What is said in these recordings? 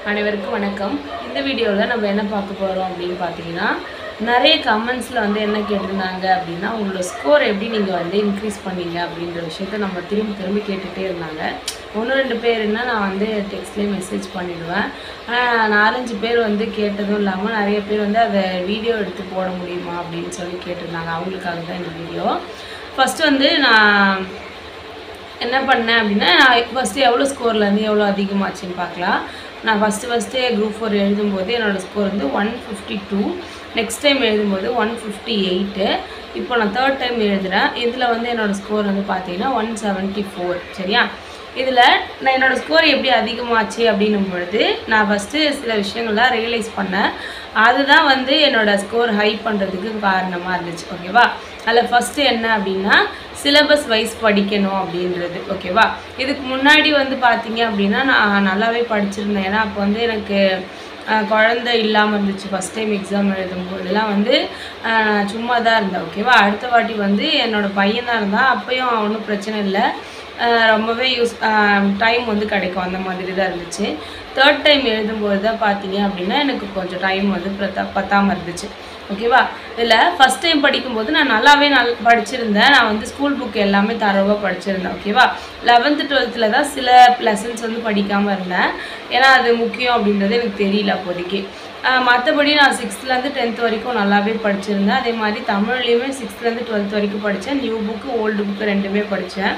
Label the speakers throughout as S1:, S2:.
S1: அனைவருக்கும் வணக்கம். இந்த வீடியோவில் நம்ம என்ன பார்க்க போகிறோம் அப்படின்னு பார்த்தீங்கன்னா, நிறைய கமெண்ட்ஸில் வந்து என்ன கேட்டிருந்தாங்க அப்படின்னா, உங்களோட ஸ்கோர் எப்படி நீங்கள் வந்து இன்க்ரீஸ் பண்ணீங்க அப்படின்ற விஷயத்த நம்ம திரும்பி கேட்டுகிட்டே இருந்தாங்க. 1-2 பேருன்னா நான் வந்து டெக்ஸ்ட்லேயே மெசேஜ் பண்ணிவிடுவேன். ஆனால் 4-5 பேர் வந்து கேட்டதும் இல்லாமல் நிறைய பேர் வந்து அதை வீடியோ எடுத்து போட முடியுமா அப்படின்னு சொல்லி கேட்டிருந்தாங்க. அவங்களுக்காக தான் இந்த வீடியோ. ஃபஸ்ட்டு வந்து நான் என்ன பண்ணேன் அப்படின்னா, நான் ஃபஸ்ட்டு எவ்வளோ ஸ்கோர்லேருந்து எவ்வளோ அதிகமாச்சுன்னு பார்க்கலாம். நான் ஃபஸ்ட்டு குரூப் 4 எழுதும்போது என்னோடய ஸ்கோர் வந்து 152. நெக்ஸ்ட் டைம் எழுதும்போது 158. இப்போ நான் 3rd டைம் எழுதுகிறேன். இதில் வந்து என்னோடய ஸ்கோர் வந்து பார்த்தீங்கன்னா 174. சரியா? இதில் நான் என்னோடய ஸ்கோர் எப்படி அதிகமாச்சு அப்படின்னும் பொழுது நான் ஃபஸ்ட்டு சில விஷயங்கள்லாம் ரியலைஸ் பண்ணேன். அதுதான் வந்து என்னோடய ஸ்கோர் ஹை பண்ணுறதுக்கு காரணமாக இருந்துச்சு. ஓகேவா? அதில் ஃபஸ்ட்டு என்ன அப்படின்னா, சிலபஸ் வைஸ் படிக்கணும் அப்படின்றது. ஓகேவா? இதுக்கு முன்னாடி வந்து பார்த்தீங்க அப்படின்னா நான் நல்லாவே படிச்சிருந்தேன். ஏன்னா அப்போ வந்து எனக்கு குழந்தை இல்லாமல் இருந்துச்சு. ஃபஸ்ட் டைம் எக்ஸாம் எழுதும்போதெல்லாம் வந்து சும்மா தான் இருந்தேன். ஓகேவா? அடுத்த வாட்டி வந்து என்னோடய பையன் தான் இருந்தான். அப்போயும் ஒன்றும் பிரச்சனை இல்லை, ரொம்பவே டைம் வந்து கிடைக்கும். அந்த மாதிரி தான் இருந்துச்சு. 3rd டைம் எழுதும்போது தான் பார்த்தீங்க அப்படின்னா எனக்கு கொஞ்சம் டைம் வந்து பத்தாமல் இருந்துச்சு. ஓகேவா? இதில் ஃபஸ்ட் டைம் படிக்கும்போது நான் நல்லாவே படிச்சிருந்தேன். நான் வந்து ஸ்கூல் புக் எல்லாமே தரவாக படிச்சிருந்தேன். ஓகேவா? 11th 12th தான் சில லெசன்ஸ் வந்து படிக்காமல் இருந்தேன். ஏன்னா அது முக்கியம் அப்படின்றது எனக்கு தெரியல அப்போதைக்கு. மற்றபடி நான் 6th 10th வரைக்கும் நல்லாவே படிச்சிருந்தேன். அதே மாதிரி தமிழ்லேயுமே 6th 12th வரைக்கும் படித்தேன். நியூ புக்கு ஓல்டு புக்கு ரெண்டுமே படித்தேன்.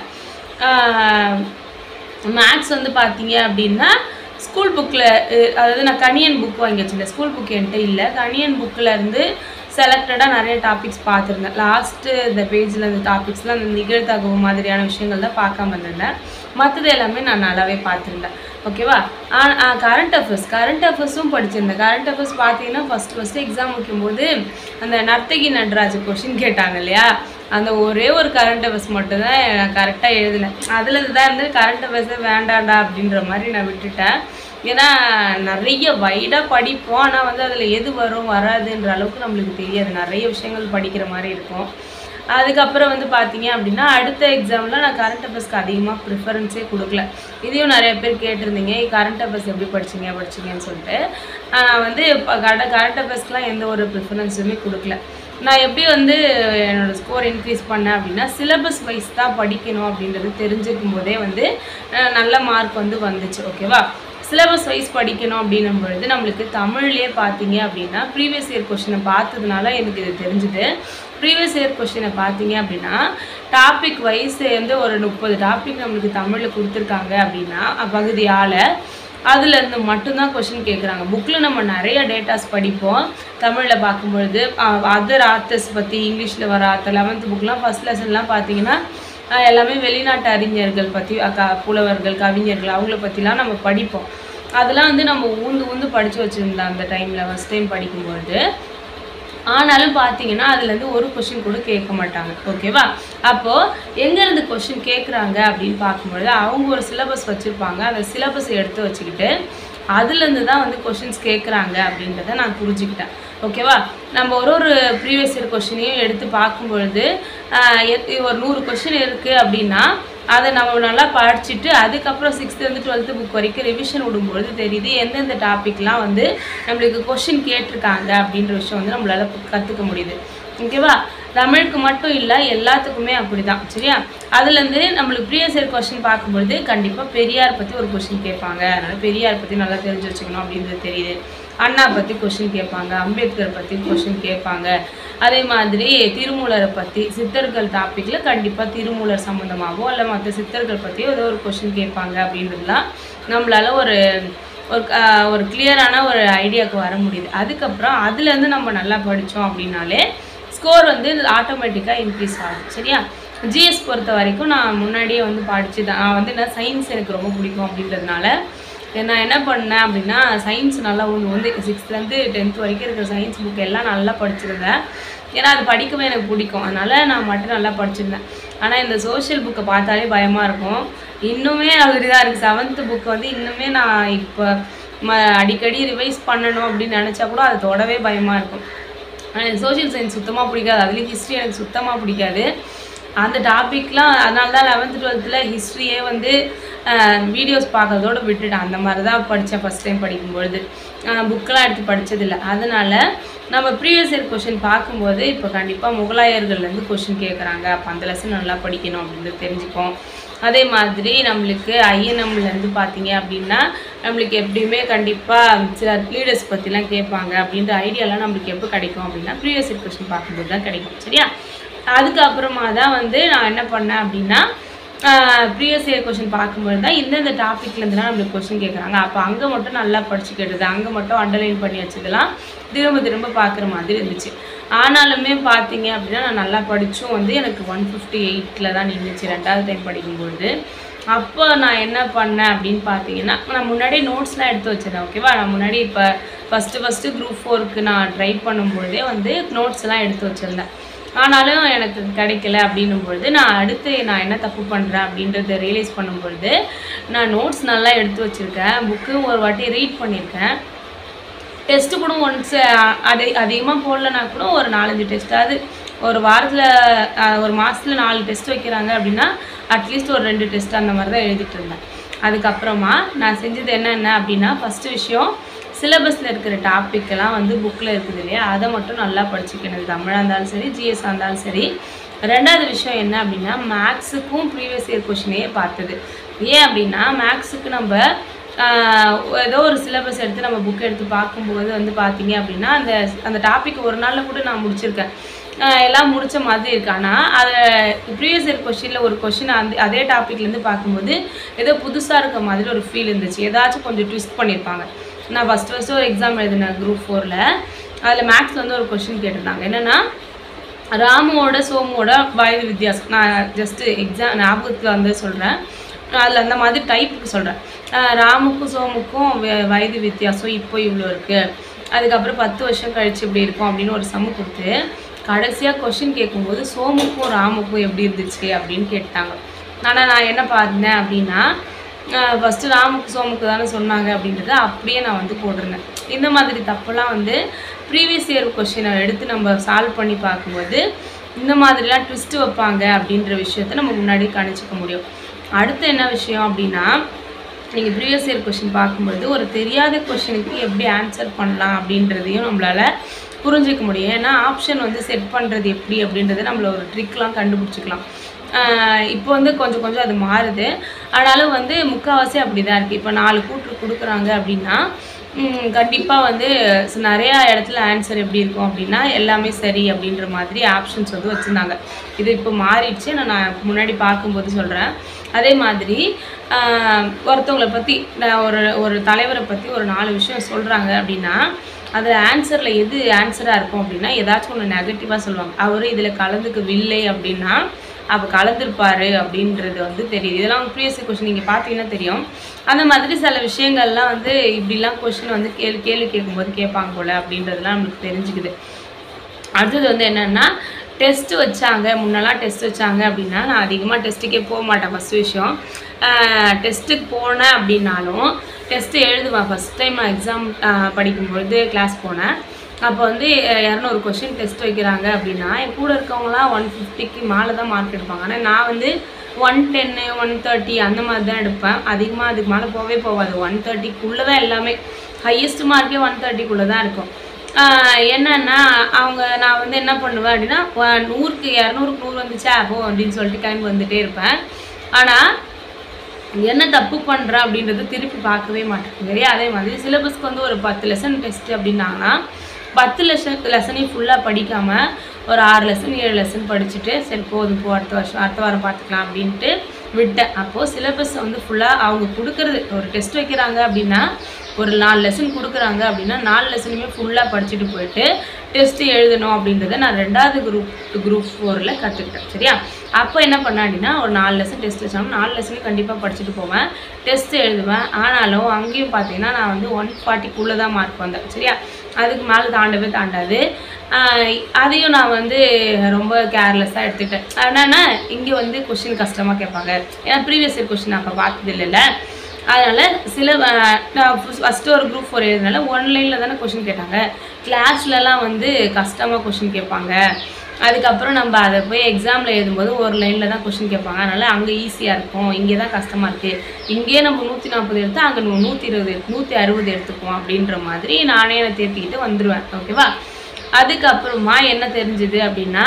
S1: மேக்ஸ் வந்து பார்த்தீங்க அப்படின்னா ஸ்கூல் புக்கில், அதாவது நான் கணியன் புக் வாங்கி வச்சுருந்தேன். ஸ்கூல் புக் என்கிட்ட இல்லை. கணியன் புக்கிலேருந்து செலக்டடாக நிறைய டாபிக்ஸ் பார்த்துருந்தேன். லாஸ்ட்டு இந்த பேஜில் இந்த டாபிக்ஸ்லாம் அந்த நிகழ்தகவு மாதிரியான விஷயங்கள் தான் பார்க்காம இருந்திருந்தேன். மற்றது எல்லாமே நான் நல்லாவே பார்த்துருந்தேன். ஓகேவா? கரண்ட் அஃபேர்ஸும் படிச்சிருந்தேன். கரண்ட் அஃபேர்ஸ் பார்த்தீங்கன்னா ஃபஸ்ட்டு எக்ஸாம் வைக்கும்போது அந்த நர்த்தகி நடராஜ் கொஷின் கேட்டாங்க இல்லையா, அந்த ஒரே ஒரு கரண்ட் அஃபேர்ஸ் மட்டும் தான் நான் கரெக்டாக எழுதினேன். அதில் தான் இருந்து கரண்ட் அஃபேர்ஸே வேண்டாண்டா அப்படின்ற மாதிரி நான் விட்டுட்டேன். ஏன்னா நிறைய வைடாக படிப்போம், ஆனால் வந்து அதில் எது வரும் வராதுன்ற அளவுக்கு நம்மளுக்கு தெரியாது. நிறைய விஷயங்கள் படிக்கிற மாதிரி இருக்கும். அதுக்கப்புறம் வந்து பார்த்தீங்க அப்படின்னா அடுத்த எக்ஸாமில் நான் கரண்ட் அஃபேர்ஸ்க்கு அதிகமாக ப்ரிஃபரன்ஸே கொடுக்கல. இதையும் நிறைய பேர் கேட்டிருந்தீங்க, கரண்ட் அஃபேர்ஸ் எப்படி படிச்சிங்கன்னு சொல்லிட்டு. நான் வந்து கரண்ட் அஃபேர்ஸ்க்குலாம் எந்த ஒரு ப்ரிஃபரன்ஸுமே கொடுக்கல. நான் எப்படி வந்து என்னோடய ஸ்கோர் இன்க்ரீஸ் பண்ணேன் அப்படின்னா, சிலபஸ் வைஸ் தான் படிக்கணும் அப்படின்றது தெரிஞ்சுக்கும் போதே வந்து நல்ல மார்க் வந்து வந்துச்சு. ஓகேவா? சிலபஸ் வைஸ் படிக்கணும் அப்படின்னும் பொழுது நம்மளுக்கு தமிழ்லேயே பார்த்தீங்க அப்படின்னா ப்ரீவியஸ் இயர் கொஷினை பார்த்ததுனால எனக்கு இது தெரிஞ்சுது. ப்ரீவியஸ் இயர் கொஷினை பார்த்தீங்க அப்படின்னா டாபிக் வைஸ் வந்து ஒரு 30 டாபிக் நம்மளுக்கு தமிழில் கொடுத்துருக்காங்க அப்படின்னா பகுதியால் அதுலேருந்து மட்டும்தான் கொஷின் கேட்குறாங்க. புக்கில் நம்ம நிறைய டேட்டாஸ் படிப்போம். தமிழில் பார்க்கும்பொழுது அதர் ஆத்தர்ஸ் பற்றி, இங்கிலீஷில் வர ஆத்தர் 11th புக்கெலாம் ஃபஸ்ட் லெசன்லாம் பார்த்தீங்கன்னா எல்லாமே வெளிநாட்டு அறிஞர்கள் பற்றி, புலவர்கள், கவிஞர்கள் அவங்கள பற்றிலாம் நம்ம படிப்போம். அதெல்லாம் வந்து நம்ம ஊந்து படித்து வச்சுருந்தோம் அந்த டைமில் ஃபஸ்ட் டைம் படிக்கும்பொழுது. ஆனாலும் பார்த்தீங்கன்னா அதுலேருந்து ஒரு கொஷின் கூட கேட்க மாட்டாங்க. ஓகேவா? அப்போது எங்கேருந்து கொஷின் கேட்குறாங்க அப்படின்னு பார்க்கும்பொழுது அவங்க ஒரு சிலபஸ் வச்சுருப்பாங்க. அந்த சிலபஸை எடுத்து வச்சுக்கிட்டு அதுலேருந்து தான் வந்து கொஷின்ஸ் கேட்குறாங்க அப்படின்றத நான் புரிஞ்சுக்கிட்டேன். ஓகேவா? நம்ம ஒரு ப்ரீவியஸ் இயர் கொஷினையும் எடுத்து பார்க்கும்பொழுது ஒரு 100 கொஷின் இருக்குது அப்படின்னா அதை நம்ம நல்லா படிச்சுட்டு அதுக்கப்புறம் 6th 12th புக் வரைக்கும் ரிவிஷன் விடும்பொழுது தெரியுது எந்தெந்த டாப்பிக்லாம் வந்து நம்மளுக்கு கொஷின் கேட்டிருக்காங்க அப்படின்ற விஷயம் வந்து நம்மளால் கற்றுக்க முடியுது. ஓகேவா? தமிழுக்கு மட்டும் இல்லை, எல்லாத்துக்குமே அப்படி தான். சரியா? அதுலேருந்து நம்மளுக்கு ப்ரீவியஸ் இயர் கொஷின் பார்க்கும்பொழுது கண்டிப்பாக பெரியார் பற்றி ஒரு கொஷின் கேட்பாங்க. அதனால் பெரியார் பற்றி நல்லா தெரிஞ்சு வச்சுக்கணும் அப்படின்றது தெரியுது. அண்ணா பற்றி கொஷின் கேட்பாங்க, அம்பேத்கர் பற்றி கொஷின் கேட்பாங்க. அதே மாதிரி திருமூலரை பற்றி சித்தர்கள் டாப்பிக்கில் கண்டிப்பாக திருமூலர் சம்மந்தமாகவோ இல்லை மற்ற சித்தர்கள் பற்றியோ ஏதோ ஒரு கொஷின் கேட்பாங்க அப்படின்றதுலாம் நம்மளால் ஒரு கிளியரான ஒரு ஐடியாவுக்கு வர முடியுது. அதுக்கப்புறம் அதுலேருந்து நம்ம நல்லா படித்தோம் அப்படின்னாலே ஸ்கோர் வந்து ஆட்டோமேட்டிக்காக இன்க்ரீஸ் ஆகும். சரியா? ஜிஎஸ் பொறுத்த வரைக்கும் நான் முன்னாடியே வந்து படித்து தான். நான் வந்து என்ன சயின்ஸ் எனக்கு ரொம்ப பிடிக்கும் அப்படின்றதுனால நான் என்ன பண்ணேன் அப்படின்னா சயின்ஸ் நல்லா வந்து 6th 10th வரைக்கும் இருக்கிற சயின்ஸ் புக் எல்லாம் நல்லா படிச்சிருந்தேன். ஏன்னா அது படிக்கவே எனக்கு பிடிக்கும். அதனால் நான் மட்டும் நல்லா படிச்சிருந்தேன். ஆனால் இந்த சோஷியல் புக்கை பார்த்தாலே பயமாக இருக்கும். இன்னுமே அப்படி தான் இருக்குது. 7th புக்கு வந்து இன்னுமே நான் இப்போ அடிக்கடி ரிவைஸ் பண்ணணும் அப்படின்னு நினச்சா கூட அது தொடவே பயமாக இருக்கும். எனக்கு சோஷியல் சயின்ஸ் சுத்தமாக பிடிக்காது. அதுலேயும் ஹிஸ்ட்ரி எனக்கு சுத்தமாக பிடிக்காது. அந்த டாபிக்லாம் அதனால தான் 11th 12th ஹிஸ்ட்ரியே வந்து வீடியோஸ் பார்க்கறதோடு விட்டுட்டேன். அந்த மாதிரி தான் படித்தேன் ஃபஸ்ட் டைம் படிக்கும்பொழுது. புக்கெலாம் எடுத்து படித்ததில்லை. அதனால் நம்ம ப்ரீவியஸ் இயர் கொஷின் பார்க்கும்போது இப்போ கண்டிப்பாக முகலாயர்கள்லேருந்து கொஷின் கேட்குறாங்க. அப்போ அந்த லெசன் நல்லா படிக்கணும் அப்படின்றது தெரிஞ்சுப்போம். அதே மாதிரி நம்மளுக்கு ஐஎன்எம்லேருந்து பார்த்தீங்க அப்படின்னா நம்மளுக்கு எப்படியுமே கண்டிப்பாக சில லீடர்ஸ் பற்றிலாம் கேட்பாங்க. அப்படின்ற ஐடியாலாம் நம்மளுக்கு எப்போ கிடைக்கும் அப்படின்னா ப்ரீவியஸ் இயர் கொஷின் பார்க்கும்போது தான் கிடைக்கும். சரியா? அதுக்கப்புறமா தான் வந்து நான் என்ன பண்ணேன் அப்படின்னா ப்ரீவியஸ் இயர் கொஷின் பார்க்கும்போது தான் இந்தந்த டாப்பிக்லேருந்துலாம் நம்மளுக்கு கொஷின் கேட்குறாங்க. அப்போ அங்கே மட்டும் நல்லா படிச்சுக்கிட்டது, அங்கே மட்டும் அண்டர்லைன் பண்ணி வச்சதெல்லாம் திரும்ப திரும்ப பார்க்குற மாதிரி இருந்துச்சு. ஆனாலுமே பார்த்தீங்க அப்படின்னா நான் நல்லா படித்தும் வந்து எனக்கு 158 தான் நின்றுச்சு 2வது டைம் படிக்கும்பொழுது. அப்போ நான் என்ன பண்ணேன் அப்படின்னு பார்த்தீங்கன்னா நான் முன்னாடியே நோட்ஸ்லாம் எடுத்து வச்சிருந்தேன். ஓகேவா? நான் முன்னாடி இப்போ ஃபஸ்ட்டு குரூப் 4க்கு நான் ட்ரை பண்ணும்பொழுதே வந்து நோட்ஸ்லாம் எடுத்து வச்சுருந்தேன். ஆனாலும் எனக்கு கிடைக்கல அப்படின்னும்பொழுது நான் அடுத்து நான் என்ன தப்பு பண்ணுறேன் அப்படின்றத ரியலைஸ் பண்ணும்பொழுது நான் நோட்ஸ் நல்லா எடுத்து வச்சுருக்கேன். புக்கு ஒரு வாட்டி ரீட் பண்ணியிருக்கேன். டெஸ்ட்டு கூட ஒன்ஸ் அதிகமாக போடலனா கூட ஒரு 4-5 டெஸ்ட்டாவது ஒரு வாரத்தில் ஒரு மாதத்தில் 4 டெஸ்ட் வைக்கிறாங்க அப்படின்னா அட்லீஸ்ட் ஒரு 2 டெஸ்ட் அந்த மாதிரி தான் எழுதிட்டு இருந்தேன். அதுக்கப்புறமா நான் செஞ்சது என்னென்ன அப்படின்னா ஃபஸ்ட்டு விஷயம் சிலபஸில் இருக்கிற டாப்பிக்கெல்லாம் வந்து புக்கில் இருக்குது இல்லையா, அதை மட்டும் நல்லா படிச்சுக்கணும். தமிழாக இருந்தாலும் சரி, ஜிஎஸ்ஸாக இருந்தாலும் சரி. 2வது விஷயம் என்ன அப்படின்னா மேக்ஸுக்கும் ப்ரீவியஸ் இயர் கொஷினே பார்த்தது. ஏன் அப்படின்னா மேக்ஸுக்கு நம்ம ஏதோ ஒரு சிலபஸ் எடுத்து நம்ம புக் எடுத்து பார்க்கும்போது வந்து பார்த்தீங்க அப்படின்னா அந்த டாபிக் ஒரு நாளில் கூட நான் முடிச்சிருக்கேன். எல்லாம் முடித்த மாதிரி இருக்கு. ஆனால் அதை ப்ரீவியஸ் இயர் கொஷினில் ஒரு கொஷின் அதே டாப்பிக்லேருந்து பார்க்கும்போது ஏதோ புதுசாக இருக்க மாதிரி ஒரு ஃபீல் இருந்துச்சு. ஏதாச்சும் கொஞ்சம் ட்விஸ்ட் பண்ணியிருப்பாங்க. நான் ஃபஸ்ட்டு ஒரு எக்ஸாம் எழுதினேன் குரூப் 4ல். அதில் மேக்ஸில் வந்து ஒரு கொஷின் கேட்டிருந்தாங்க. என்னென்னா ராமுவோட சோமுவோட வயது வித்தியாசம். நான் ஜஸ்ட்டு எக்ஸாம் ஞாபகத்தில் வந்து சொல்கிறேன். அதில் அந்த மாதிரி டைப்புக்கு சொல்கிறேன். ராமுக்கும் சோமுக்கும் வயது வித்தியாசம் இப்போ இவ்வளோ இருக்குது, அதுக்கப்புறம் 10 வருஷம் கழித்து இப்படி இருக்கும் அப்படின்னு ஒரு சம்மு கொடுத்து கடைசியாக கொஷின் கேட்கும்போது சோமுக்கும் ராமுக்கும் எப்படி இருந்துச்சு அப்படின்னு கேட்டாங்க. ஆனால் நான் என்ன பார்த்தேன் அப்படின்னா ஃபஸ்ட்டு ராமுக்கு சோமுக்கு தானே சொன்னாங்க அப்படின்றத அப்படியே நான் வந்து போட்டிருந்தேன். இந்த மாதிரி தப்பெல்லாம் வந்து ப்ரீவியஸ் இயர் கொஷினை எடுத்து நம்ம சால்வ் பண்ணி பார்க்கும்போது இந்த மாதிரிலாம் ட்விஸ்ட்டு வைப்பாங்க அப்படின்ற விஷயத்த நம்ம முன்னாடி கணிச்சிக்க முடியும். அடுத்து என்ன விஷயம் அப்படின்னா நீங்கள் ப்ரீவியஸ் இயர் கொஷின் பார்க்கும்போது ஒரு தெரியாத கொஷினுக்கு எப்படி ஆன்சர் பண்ணலாம் அப்படின்றதையும் நம்மளால் புரிஞ்சிக்க முடியும். ஏன்னா ஆப்ஷன் வந்து செட் பண்ணுறது எப்படி அப்படின்றத நம்மள ஒரு ட்ரிக்லாம் கண்டுபிடிச்சிக்கலாம். இப்போ வந்து கொஞ்சம் அது மாறுது. ஆனாலும் வந்து முக்கால்வாசி அப்படி தான் இருக்குது. இப்போ 4 கூற்று கொடுக்குறாங்க அப்படின்னா கண்டிப்பாக வந்து நிறையா இடத்துல ஆன்சர் எப்படி இருக்கும் அப்படின்னா எல்லாமே சரி அப்படின்ற மாதிரி ஆப்ஷன்ஸ் வந்து வச்சுருந்தாங்க. இது இப்போ மாறிடுச்சு. நான் முன்னாடி பார்க்கும்போது சொல்கிறேன். அதே மாதிரி ஒருத்தவங்களை பற்றி ஒரு தலைவரை பற்றி ஒரு 4 விஷயம் சொல்கிறாங்க அப்படின்னா அதில் ஆன்சரில் எது ஆன்சராக இருக்கும் அப்படின்னா ஏதாச்சும் ஒன்று நெகட்டிவாக சொல்லுவாங்க. அவர் இதில் கலந்துக்கவில்லை அப்படின்னா அப்போ கலந்துருப்பார் அப்படின்றது வந்து தெரியுது. இதெல்லாம் ப்ரீவியஸ் கொஷின் நீங்கள் பார்த்தீங்கன்னா தெரியும். அந்த மாதிரி சில விஷயங்கள்லாம் வந்து இப்படிலாம் கொஷின் வந்து கேள்வி கேட்கும்போது கேட்பாங்க போல் அப்படின்றதுலாம் நம்மளுக்கு தெரிஞ்சுக்குது. அடுத்தது வந்து என்னென்னா டெஸ்ட்டு வச்சாங்க. முன்னெல்லாம் டெஸ்ட் வச்சாங்க அப்படின்னா நான் அதிகமாக டெஸ்ட்டுக்கே போக மாட்டேன். ஃபஸ்ட்டு விஷயம் டெஸ்ட்டுக்கு போனேன் அப்படின்னாலும் டெஸ்ட்டு எழுதுவேன். ஃபஸ்ட் டைம் நான் எக்ஸாம் படிக்கும்பொழுது கிளாஸ் போனேன். அப்போ வந்து 200 கொஷின் டெஸ்ட் வைக்கிறாங்க அப்படின்னா என் கூட இருக்கவங்களாம் 150க்கு மேலே தான் மார்க் எடுப்பாங்க. ஆனால் நான் வந்து 110 130 அந்த மாதிரி தான் எடுப்பேன். அதிகமாக அதுக்கு மேலே போகாது. 130க்குள்ளே தான் எல்லாமே. ஹையஸ்ட் மார்க்கே 130க்குள்ளே தான் இருக்கும். என்னன்னா நான் வந்து என்ன பண்ணுவேன் அப்படின்னா 100க்கு 200க்கு 100 வந்துச்சா அப்போ அப்படின்னு சொல்லிட்டு கிளம்பி வந்துகிட்டே இருப்பேன். ஆனால் என்ன தப்பு பண்ணுறேன் அப்படின்றது திருப்பி பார்க்கவே மாட்டேன். நிறையா அதே மாதிரி சிலபஸ்க்கு வந்து ஒரு 10 லெசன் டெஸ்ட்டு அப்படின்னாங்கன்னா 10 லெசனையும் ஃபுல்லாக படிக்காமல் ஒரு 6 லெசன் 7 லெசன் படிச்சுட்டு சரி போதும் அடுத்த வாரம் பார்த்துக்கலாம் அப்படின்ட்டு விட்டேன். அப்போது சிலபஸை வந்து ஃபுல்லாக அவங்க கொடுக்குறது ஒரு டெஸ்ட் வைக்கிறாங்க அப்படின்னா ஒரு 4 லெசன் கொடுக்குறாங்க அப்படின்னா 4 லெசனுமே ஃபுல்லாக படிச்சுட்டு போயிட்டு டெஸ்ட்டு எழுதணும் அப்படின்றத நான் 2வது குரூப் 4ல் கற்றுக்கிட்டேன். சரியா? அப்போ என்ன பண்ணேன் அப்படின்னா ஒரு 4 லெசன் டெஸ்ட் வச்சாலும் 4 லெசனையும் கண்டிப்பாக படிச்சுட்டு போவேன், டெஸ்ட்டு எழுதுவேன். ஆனாலும் அங்கேயும் பார்த்தீங்கன்னா நான் வந்து 140க்குள்ளே தான் மார்க் வந்தேன். சரியா? அதுக்கு மேலே தாண்டாது. அதையும் நான் வந்து ரொம்ப கேர்லெஸ்ஸாக எடுத்துக்கிட்டேன். என்னென்னா இங்கே வந்து கொஷின் கஷ்டமாக கேட்பாங்க. ஏன்னா ப்ரீவியஸ் இயர் கொஷின் அப்போ பார்த்தது இல்லைல்ல. அதனால் நான் ஃபஸ்ட்டு ஒரு குரூப் 4 எழுதுனால 1 லைனில் தானே கொஷின் கேட்டாங்க. கிளாஸ்லலாம் வந்து கஷ்டமாக கொஷின் கேட்பாங்க. அதுக்கப்புறம் நம்ம அதை போய் எக்ஸாமில் எழுதும்போது ஒரு லைனில் தான் கொஷின் கேட்பாங்க. அதனால் அங்கே ஈஸியாக இருக்கும், இங்கே தான் கஷ்டமாக இருக்குது. இங்கேயே நம்ம 140 எடுத்தால் அங்கே 120 160 எடுத்துக்குவோம் அப்படின்ற மாதிரி நானே என்னை தேர்த்திக்கிட்டு வந்துடுவேன். ஓகேவா? அதுக்கப்புறமா என்ன தெரிஞ்சுது அப்படின்னா,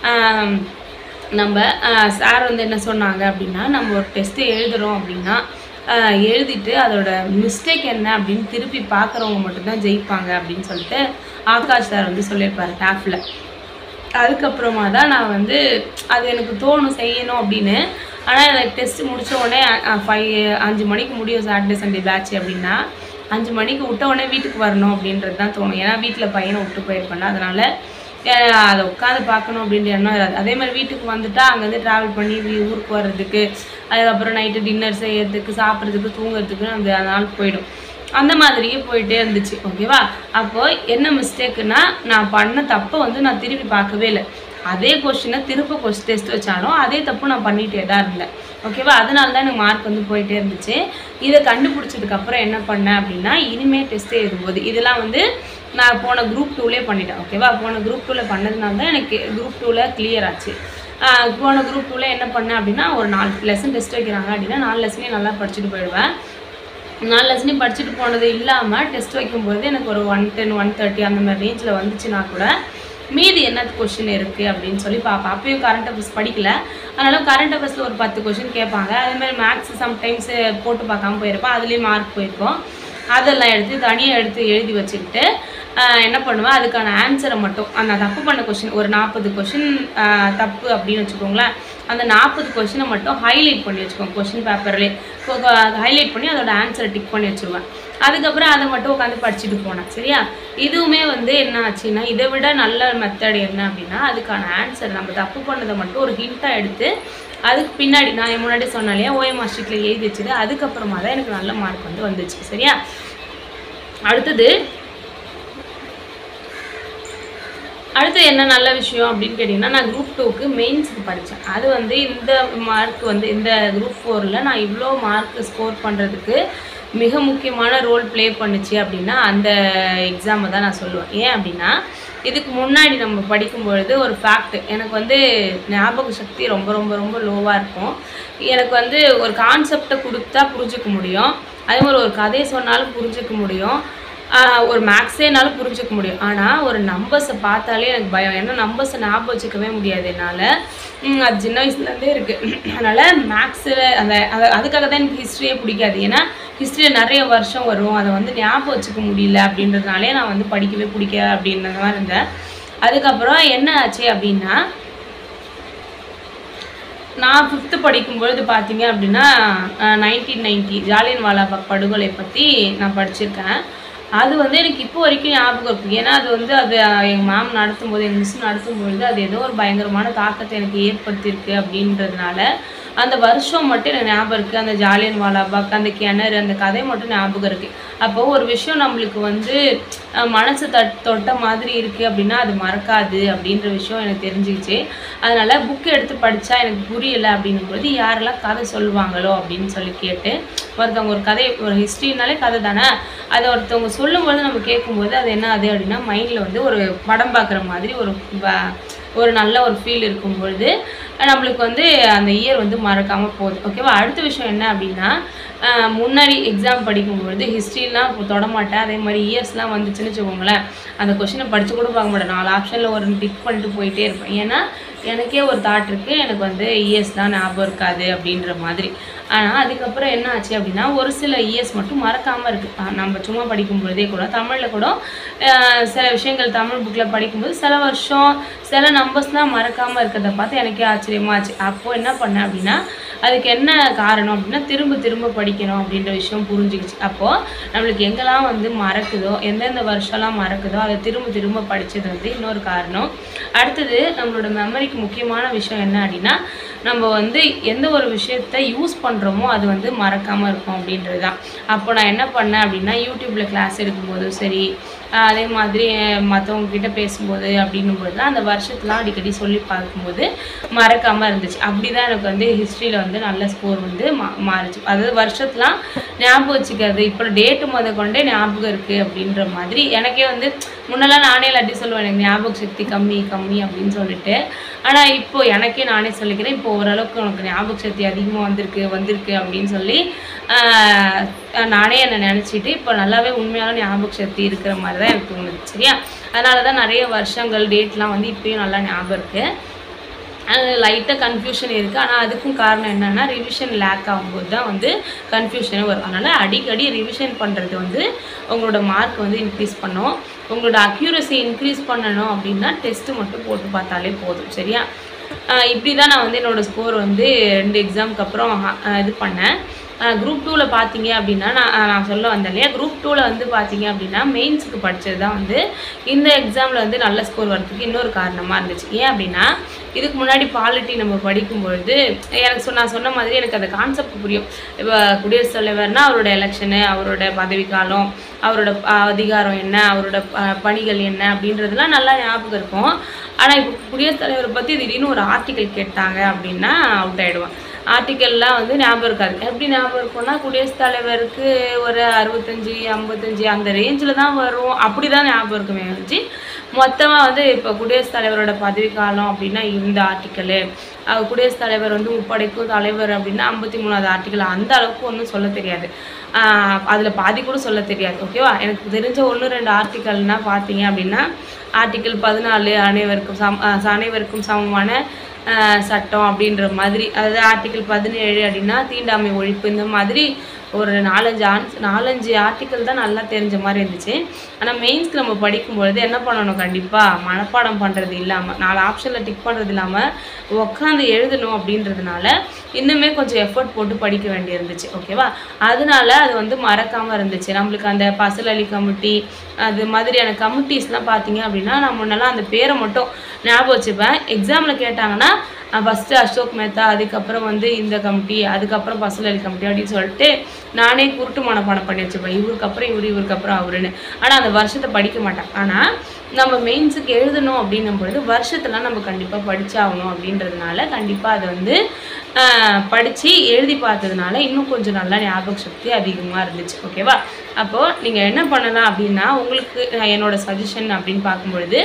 S1: நம்ம சார் வந்து என்ன சொன்னாங்க அப்படின்னா, நம்ம ஒரு டெஸ்ட்டு எழுதுகிறோம் அப்படின்னா எழுதிட்டு அதோட மிஸ்டேக் என்ன அப்படின்னு திருப்பி பார்க்குறவங்க மட்டும்தான் ஜெயிப்பாங்க அப்படின்னு சொல்லிட்டு ஆகாஷ் சார் வந்து சொல்லியிருப்பார் டேஃபில். அதுக்கப்புறமா தான் நான் வந்து அது எனக்கு தோணும் செய்யணும் அப்படின்னு. ஆனால் எனக்கு டெஸ்ட்டு முடித்த உடனே 5 மணிக்கு முடியும் சாட்டர்டே சண்டே பேட்ச் அப்படின்னா 5 மணிக்கு விட்ட உடனே வீட்டுக்கு வரணும் அப்படின்றது தான் தோணும். ஏன்னா வீட்டில் பையனை விட்டு போயிருப்பேன். அதனால் அதை உட்காந்து பார்க்கணும் அப்படின்ற எண்ணம் வராது. அதே மாதிரி வீட்டுக்கு வந்துட்டா அங்கேருந்து ட்ராவல் பண்ணி ஊருக்கு வர்றதுக்கு, அதுக்கப்புறம் நைட்டு டின்னர் செய்யறதுக்கு, சாப்பிட்றதுக்கு, தூங்குறதுக்கு அந்த நாள் போயிடும். அந்த மாதிரியே போயிட்டே இருந்துச்சு. ஓகேவா? அப்போது என்ன மிஸ்டேக்குன்னா, நான் பண்ண தப்பை வந்து நான் திருப்பி பார்க்கவே இல்லை. அதே கொஸ்டினை திரும்ப டெஸ்ட் வச்சாலும் அதே தப்பு நான் பண்ணிகிட்டே தான் இருந்தேன். ஓகேவா? அதனால தான் எனக்கு மார்க் வந்து போயிட்டே இருந்துச்சு. இதை கண்டுபிடிச்சதுக்கப்புறம் என்ன பண்ணேன் அப்படின்னா, இனிமேல் டெஸ்ட்டு எழுதும்போது இதெல்லாம் வந்து நான் போன குரூப் 2லே பண்ணிட்டேன். ஓகேவா? போன குரூப் 2ல் பண்ணதுனால தான் எனக்கு குரூப் 2ல் கிளியர் ஆச்சு. போன குரூப் 2ல் என்ன பண்ணேன் அப்படின்னா, ஒரு 4 லெசன் டெஸ்ட் வைக்கிறாங்க அப்படின்னா 4 லெசனையும் நல்லா படிச்சுட்டு போயிடுவேன். 4 லெசனையும் படிச்சுட்டு போனது இல்லாமல் டெஸ்ட் வைக்கும்போது எனக்கு ஒரு 110 130 அந்த மாதிரி ரேஞ்சில் வந்துச்சுன்னா கூட மீதி என்ன கொஷின் இருக்குது அப்படின்னு சொல்லி பார்ப்பேன். அப்பயும் கரண்ட் அஃபேர்ஸ் படிக்கல. அதனால கரண்ட் அஃபேர்ஸில் ஒரு 10 கொஷின் கேட்பாங்க. அதேமாதிரி மேக்ஸ் சம்டைம்ஸ் போட்டு பார்க்காம போயிருப்பேன். அதுலேயும் மார்க் போயிருக்கோம். அதெல்லாம் தனியாக எடுத்து எழுதி வச்சுக்கிட்டு என்ன பண்ணுவேன், அதுக்கான ஆன்சரை மட்டும் நான் தப்பு பண்ண கொஷின் ஒரு 40 கொஷின் தப்பு அப்படின்னு வச்சுக்கோங்களேன். அந்த 40 கொஷினை மட்டும் ஹைலைட் பண்ணி வச்சுக்கோங்க. கொஷின் பேப்பர்லேயே ஹைலைட் பண்ணி அதோட ஆன்சரை டிக் பண்ணி வச்சுருவேன். அதுக்கப்புறம் அதை மட்டும் உட்காந்து படிச்சுட்டு போனேன். சரியா? இதுவுமே வந்து என்ன ஆச்சுன்னா, இதை விட நல்ல மெத்தட் என்ன அப்படின்னா, அதுக்கான ஆன்சர் நம்ம தப்பு பண்ணதை மட்டும் ஒரு ஹிண்ட்டாக எடுத்து அதுக்கு பின்னாடி நான் முன்னாடி சொன்னேன் இல்லையா, ஓஎம்ஆர் ஷீட்டில் எழுதி வச்சுது. அதுக்கப்புறமா தான் எனக்கு நல்ல மார்க் வந்து வந்துச்சு. சரியா? அடுத்தது என்ன நல்ல விஷயம் அப்படின்னு கேட்டிங்கன்னா, நான் குரூப் 2க்கு மெயின்ஸுக்கு படித்தேன். அது வந்து இந்த மார்க் வந்து இந்த குரூப் 4ல் நான் இவ்வளோ மார்க் ஸ்கோர் பண்ணுறதுக்கு மிக முக்கியமான ரோல் ப்ளே பண்ணுச்சு அப்படின்னா அந்த எக்ஸாமை தான் நான் சொல்லுவேன். ஏன் அப்படின்னா, இதுக்கு முன்னாடி நம்ம படிக்கும்பொழுது ஒரு ஃபேக்ட், எனக்கு வந்து ஞாபக சக்தி ரொம்ப ரொம்ப ரொம்ப லோவாக இருக்கும். எனக்கு வந்து ஒரு கான்செப்டை கொடுத்தா புரிஞ்சிக்க முடியும். அதே மாதிரி ஒரு கதையை சொன்னாலும் புரிஞ்சிக்க முடியும். ஒரு மேக்ஸேனாலும் புரிஞ்சிக்க முடியும். ஆனால் ஒரு நம்பர்ஸை பார்த்தாலே எனக்கு பயம். ஏன்னா நம்பர்ஸை ஞாபகம் வச்சுக்கவே முடியாது என்னால். அது சின்ன வயசுலேருந்தே இருக்குது. அதனால் மேக்ஸில் அதுக்காக தான் எனக்கு ஹிஸ்ட்ரியே பிடிக்காது. ஏன்னா ஹிஸ்ட்ரியில் நிறைய வருஷம் வரும், அதை வந்து ஞாபகம் வச்சுக்க முடியல அப்படின்றதுனாலே நான் வந்து படிக்கவே பிடிக்காது அப்படின்ற மாதிரி இருந்தேன். அதுக்கப்புறம் என்ன ஆச்சு அப்படின்னா, நான் 5th படிக்கும்பொழுது பார்த்தீங்க அப்படின்னா 1990 ஜாலியன்வாலாபாக் படுகொலை பற்றி நான் படிச்சிருக்கேன். அது வந்து எனக்கு இப்போ வரைக்கும் ஞாபகம் இருக்குது. ஏன்னா அது வந்து எங்கள் மேம் நடத்தும்போது, எங்கள் மிஸ் நடத்தும்பொழுது அது ஏதோ ஒரு பயங்கரமான தாக்கத்தை எனக்கு ஏற்படுத்தியிருக்கு அப்படின்றதுனால அந்த வருஷம் மட்டும் எனக்கு ஞாபகம் இருக்குது. அந்த ஜாலியன்வாலாபாக், அந்த கிணறு, அந்த கதை மட்டும் ஞாபகம் இருக்குது. அப்போது ஒரு விஷயம் நம்மளுக்கு வந்து மனசு தொட்ட மாதிரி இருக்குது அப்படின்னா அது மறக்காது அப்படின்ற விஷயம் எனக்கு தெரிஞ்சிச்சு. அதனால் புக்கு எடுத்து படித்தா எனக்கு புரியலை அப்படிங்கும்போது யாரெல்லாம் கதை சொல்லுவாங்களோ அப்படின்னு சொல்லி கேட்டு, ஒருத்தவங்க ஒரு கதை, ஒரு ஹிஸ்ட்ரினாலே கதை தானே, அதை ஒருத்தவங்க சொல்லும்போது நம்ம கேட்கும்போது அது என்ன அது அப்படின்னா மைண்டில் வந்து ஒரு படம் பார்க்குற மாதிரி ஒரு நல்ல ஒரு ஃபீல் இருக்கும்பொழுது நம்மளுக்கு வந்து அந்த இயர் வந்து மறக்காமல் போகுது. ஓகேவா? அடுத்த விஷயம் என்ன அப்படின்னா, முன்னாடி எக்ஸாம் படிக்கும்பொழுது ஹிஸ்ட்ரிலாம் தொடமாட்டேன். அதே மாதிரி இயர்ஸ்லாம் வந்துச்சுன்னு வச்சுக்கோங்களேன், அந்த கொஷினை படித்து கூட பார்க்க மாட்டேன். 4 ஆப்ஷனில் ஒரு டிக் பண்ணிட்டு போயிட்டே இருப்பேன். ஏன்னா எனக்கே ஒரு தாட் இருக்குது, எனக்கு வந்து இயர்ஸ்லாம் ஞாபகம் இருக்காது அப்படின்ற மாதிரி. ஆனால் அதுக்கப்புறம் என்ன ஆச்சு அப்படின்னா, ஒரு சில இயர்ஸ் மட்டும் மறக்காமல் இருக்குது. நம்ம சும்மா படிக்கும்பொழுதே கூட தமிழில் கூட சில விஷயங்கள் தமிழ் புக்கில் படிக்கும்போது சில வருஷம் சில நம்பர்ஸ்லாம் மறக்காமல் இருக்கிறத பார்த்து எனக்கே ஆச்சரியமாச்சு. அப்போது என்ன பண்ணேன் அப்படின்னா, அதுக்கு என்ன காரணம் அப்படின்னா திரும்ப திரும்ப படிக்கணும் அப்படின்ற விஷயம் புரிஞ்சுக்கிச்சு. அப்போது நம்மளுக்கு எங்கெல்லாம் வந்து மறக்குதோ, எந்தெந்த வருஷம்லாம் மறக்குதோ அதை திரும்ப திரும்ப படித்தது வந்து இன்னொரு காரணம். அடுத்தது நம்மளோட மெமரிக்கு முக்கியமான விஷயம் என்ன அப்படின்னா, நம்ம வந்து எந்த ஒரு விஷயத்தை யூஸ் பண்ணுறோமோ அது வந்து மறக்காமல் இருக்கும் அப்படின்றது தான். அப்போ நான் என்ன பண்ணேன் அப்படின்னா, யூடியூப்பில் கிளாஸ் எடுக்கும்போதும் சரி, அதே மாதிரி மற்றவங்கக்கிட்ட பேசும்போது அப்படின்னும்போது தான் அந்த வருஷத்துலாம் அடிக்கடி சொல்லி பார்க்கும்போது மறக்காமல் இருந்துச்சு. அப்படி தான் எனக்கு வந்து ஹிஸ்ட்ரியில் வந்து நல்ல ஸ்கோர் வந்து மாறிச்சு. அதாவது வருஷத்துலாம் ஞாபகம் வச்சுக்கிறது, இப்போ டேட்டு கொண்டே ஞாபகம் இருக்குது அப்படின்ற மாதிரி எனக்கே வந்து முன்னெல்லாம் நானே எல்லாத்தையும் சொல்லுவேன் எனக்கு ஞாபக சக்தி கம்மி கம்மி அப்படின்னு சொல்லிட்டு. ஆனால் இப்போ எனக்கே நானே சொல்லிக்கிறேன், இப்போ ஓரளவுக்கு உனக்கு ஞாபக சக்தி அதிகமாக வந்திருக்கு அப்படின்னு சொல்லி நானே என்னை நினச்சிட்டு இப்போ நல்லாவே உண்மையான ஞாபக சக்தி இருக்கிற மாதிரி தான் எனக்கு தோணுது. சரியா? அதனால தான் நிறைய வருஷங்கள் டேட்லாம் வந்து இப்போயும் நல்லா ஞாபகம் இருக்குது. லைட்டாக கன்ஃபியூஷன் இருக்குது. ஆனால் அதுக்கும் காரணம் என்னென்னா ரிவிஷன் லேக் ஆகும்போது தான் வந்து கன்ஃபியூஷனே வரும். அதனால் அடிக்கடி ரிவிஷன் பண்ணுறது வந்து உங்களோட மார்க் வந்து இன்க்ரீஸ் பண்ணும். உங்களோட அக்யூரசி இன்க்ரீஸ் பண்ணணும் அப்படின்னா டெஸ்ட்டு மட்டும் போட்டு பார்த்தாலே போதும். சரியா? இப்படி தான் நான் வந்து என்னோடய ஸ்கோர் வந்து 2 எக்ஸாமுக்கு அப்புறம் இது பண்ணேன். குரூப் 2ல் பார்த்தீங்க அப்படின்னா நான் சொல்ல வந்தேன் இல்லையா, குரூப் 2ல் வந்து பார்த்தீங்க அப்படின்னா மெயின்ஸுக்கு படித்தது தான் வந்து இந்த எக்ஸாமில் வந்து நல்ல ஸ்கோர் வரதுக்கு இன்னொரு காரணமாக இருந்துச்சு. ஏன் அப்படின்னா இதுக்கு முன்னாடி பாலிட்டி நம்ம படிக்கும்பொழுது எனக்கு நான் சொன்ன மாதிரி எனக்கு அந்த கான்செப்ட் புரியும். இப்போ குடியரசுத் தலைவர்னா அவரோட எலெக்ஷனு, அவரோட பதவிக்காலம், அவரோட அதிகாரம் என்ன, அவரோட பணிகள் என்ன அப்படின்றதுலாம் நல்லா ஞாபகம் இருக்கும். ஆனால் இப்போ குடியரசுத் தலைவரை பற்றி திடீர்னு ஒரு ஆர்டிக்கல் கேட்டாங்க அப்படின்னா அவுட் ஆகிடுவேன். ஆர்டிக்கல்லாம் வந்து ஞாபகம் இருக்காது. எப்படி ஞாபகம் இருக்கும்னா குடியரசுத் தலைவருக்கு ஒரு 65 55 அந்த ரேஞ்சில் தான் வரும். அப்படி தான் ஞாபகம் இருக்குமே வச்சு மொத்தமாக வந்து இப்போ குடியரசுத் தலைவரோட பதவிக்காலம் அப்படின்னா இந்த ஆர்டிக்கலு, குடியரசுத் தலைவர் வந்து முப்படைக்கும் தலைவர் அப்படின்னா 53வது ஆர்டிக்கல், அந்த அளவுக்கு ஒன்றும் சொல்ல தெரியாது. அதில் பாதி கூட சொல்ல தெரியாது. ஓகேவா? எனக்கு தெரிஞ்ச 1-2 ஆர்டிக்கல்னால் பார்த்தீங்க அப்படின்னா ஆர்டிக்கல் 14 அனைவருக்கும் சமமான சட்டம் அப்படின்ற மாதிரி, அதாவது ஆர்டிக்கல் 17 அப்படின்னா தீண்டாமை ஒழிப்பு, இந்த மாதிரி ஒரு 4-5 ஆர்டிக்கல் தான் நல்லா தெரிஞ்ச மாதிரி இருந்துச்சு. ஆனால் மெயின்ஸ்க்கு நம்ம படிக்கும்பொழுது என்ன பண்ணணும், கண்டிப்பாக மனப்பாடம் பண்ணுறது இல்லாமல் 4 ஆப்ஷனில் டிக் பண்ணுறது இல்லாமல் உட்காந்து எழுதணும். அப்படின்றதுனால இன்னுமே கொஞ்சம் எஃபர்ட் போட்டு படிக்க வேண்டியிருந்துச்சு. ஓகேவா? அதனால அது வந்து மறக்காமல் இருந்துச்சு. நம்மளுக்கு அந்த பசல் அலி கமிட்டி அது மாதிரியான கமிட்டிஸ்லாம் பார்த்தீங்க அப்படின்னா நான் முன்னெல்லாம் அந்த பேரை மட்டும் ஞாபகம் வச்சுப்பேன். எக்ஸாமில் கேட்டாங்கன்னா ஃபஸ்ட்டு அசோக் மேத்தா, அதுக்கப்புறம் வந்து இந்த கமிட்டி, அதுக்கப்புறம் பசல் அலி கமிட்டி அப்படின்னு சொல்லிட்டு நானே குருட்டு மனப்பாடம் பண்ணி வச்சுப்பேன். இவருக்கு அப்புறம் இவருக்கு அப்புறம் அவருன்னு. ஆனால் அந்த வருஷத்தை படிக்க மாட்டேன். ஆனால் நம்ம மெயின்ஸுக்கு எழுதணும் அப்படின்னும் பொழுது வருஷத்தெல்லாம் நம்ம கண்டிப்பாக படித்தாகணும் அப்படின்றதுனால கண்டிப்பாக அதை வந்து படித்து எழுதி பார்த்ததுனால இன்னும் கொஞ்சம் நல்லா ஞாபக சக்தி அதிகமாக இருந்துச்சு. ஓகேவா? அப்போது நீங்கள் என்ன பண்ணலாம் அப்படின்னா உங்களுக்கு என்னோடய சஜஷன் அப்படின்னு பார்க்கும்பொழுது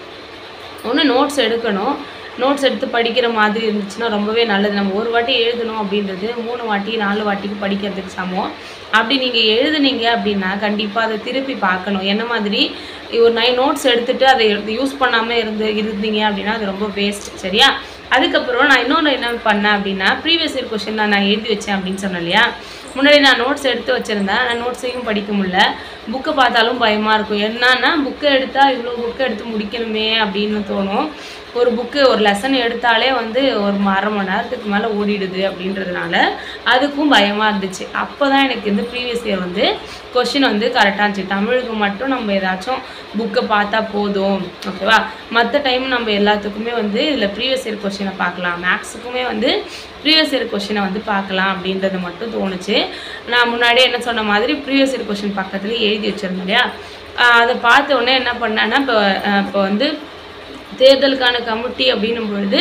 S1: ஒன்று நோட்ஸ் எடுக்கணும். நோட்ஸ் எடுத்து படிக்கிற மாதிரி இருந்துச்சுன்னா ரொம்பவே நல்லது. நம்ம ஒரு வாட்டி எழுதணும் அப்படின்றது 3 வாட்டி 4 வாட்டிக்கு படிக்கிறதுக்கு சமம். அப்படி நீங்கள் எழுதுனீங்க அப்படின்னா கண்டிப்பாக அதை திருப்பி பார்க்கணும். என்ன மாதிரி ஒரு 9 நோட்ஸ் எடுத்துகிட்டு அதை யூஸ் பண்ணாமல் இருந்தீங்க அப்படின்னா அது ரொம்ப வேஸ்ட். சரியா? அதுக்கப்புறம் நான் இன்னொன்று என்ன பண்ணேன் அப்படின்னா ப்ரீவியஸ் இயர் கொஸ்டின் நான் எழுதி வச்சேன் அப்படின்னு சொன்னேன் இல்லையா, முன்னாடி நான் நோட்ஸ் எடுத்து வச்சுருந்தேன். நான் நோட்ஸையும் படிக்க முடியல. புக்கை பார்த்தாலும் பயமாக இருக்கும். என்னன்னா புக்கை எடுத்தால் இவ்வளோ புக்கை எடுத்து முடிக்கணுமே அப்படின்னு தோணும். ஒரு புக்கு ஒரு லெசன் எடுத்தாலே வந்து ஒரு 1/2 மணி நேரத்துக்கு மேலே ஓடிடுது அப்படின்றதுனால அதுக்கும் பயமாக இருந்துச்சு. அப்போ தான் எனக்கு இந்த ப்ரீவியஸ் இயர் வந்து கொஷின் வந்து கரெக்டாக இருந்துச்சு. தமிழுக்கு மட்டும் நம்ம ஏதாச்சும் புக்கை பார்த்தா போதும். ஓகேவா? மற்ற டைம் நம்ம எல்லாத்துக்குமே வந்து இதில் ப்ரீவியஸ் இயர் கொஷினை பார்க்கலாம். மேக்ஸுக்குமே வந்து ப்ரீவியஸ் இயர் கொஷினை வந்து பார்க்கலாம் அப்படின்றது மட்டும் தோணுச்சு. நான் முன்னாடியே என்ன சொன்ன மாதிரி ப்ரீவியஸ் இயர் கொஷின் பக்கத்தில் எழுதி வச்சுருந்தேன் இல்லையா, அதை பார்த்த உடனே என்ன பண்ணேன்னா இப்போ வந்து தேர்தலுக்கான கமிட்டி அப்படின்னும் பொழுது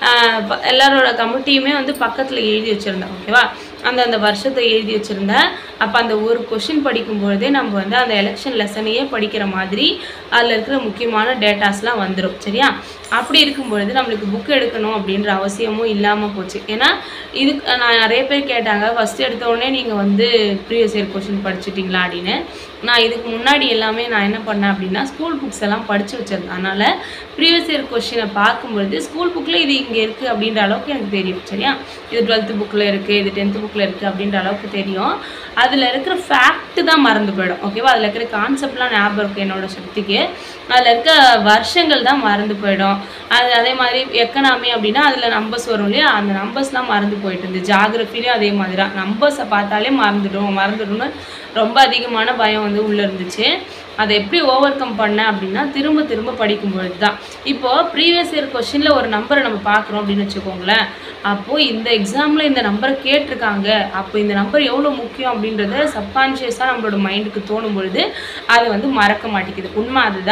S1: எல்லாரோட கமிட்டியுமே வந்து பக்கத்தில் எழுதி வச்சுருந்தேன். ஓகேவா? அந்த வருஷத்தை எழுதி வச்சுருந்தேன். அப்போ அந்த ஒரு கொஷின் படிக்கும்பொழுதே நம்ம வந்து அந்த எலெக்ஷன் லெசனையே படிக்கிற மாதிரி அதில் இருக்கிற முக்கியமான டேட்டாஸ்லாம் வந்துடும். சரியா? அப்படி இருக்கும்பொழுது நம்மளுக்கு புக் எடுக்கணும் அப்படின்ற அவசியமும் இல்லாமல் போச்சு. ஏன்னா இதுக்கு நான் நிறைய பேர் கேட்டாங்க, ஃபஸ்ட்டு எடுத்தோடனே நீங்கள் வந்து ப்ரீவியஸ் இயர் கொஷின் படிச்சுட்டிங்களா அப்படின்னு. நான் இதுக்கு முன்னாடி எல்லாமே நான் என்ன பண்ணேன் அப்படின்னா ஸ்கூல் புக்ஸ் எல்லாம் படித்து வச்சுருந்தேன். அதனால் ப்ரீவியஸ் இயர் கொஷினை பார்க்கும்பொழுது ஸ்கூல் புக்கில் இது இங்கே இருக்குது அப்படின்ற அளவுக்கு எனக்கு தெரியும். சரியா? இது 12th புக்கில் இருக்குது, இது 10th புக்கில் இருக்குது அப்படின்ற அளவுக்கு தெரியும். அதில் இருக்கிற ஃபேக்ட்டு தான் மறந்து போயிடும். ஓகேவா? அதில் இருக்கிற கான்செப்ட்லாம் ஞாபகம் இருக்குது என்னோடய சக்திக்கு. அதில் இருக்க வருஷங்கள் தான் மறந்து போயிடும். அதே மாதிரி எக்கனாமி அப்படின்னா அதில் நம்பர்ஸ் வரும் இல்லையா, அந்த நம்பர்ஸ்லாம் மறந்து போயிட்டு இருந்து. ஜாகிரஃபிலையும் அதே மாதிரி தான் நம்பர்ஸை பார்த்தாலே மறந்துடும்னு ரொம்ப அதிகமான பயம் வந்து உள்ளே இருந்துச்சு. அதை எப்படி ஓவர் கம் பண்ணேன் அப்படின்னா திரும்ப திரும்ப படிக்கும்பொழுது தான். இப்போது ப்ரீவியஸ் இயர் கொஷினில் ஒரு நம்பரை நம்ம பார்க்குறோம் அப்படின்னு வச்சுக்கோங்களேன், அப்போது இந்த எக்ஸாமில் இந்த நம்பரை கேட்டிருக்காங்க, அப்போ இந்த நம்பர் எவ்வளோ முக்கியம் அப்படின்றத சப்கான்ஷியஸாக நம்மளோட மைண்டுக்கு தோணும் பொழுது அதை வந்து மறக்க மாட்டேங்குது. உண்மை அதுதான்.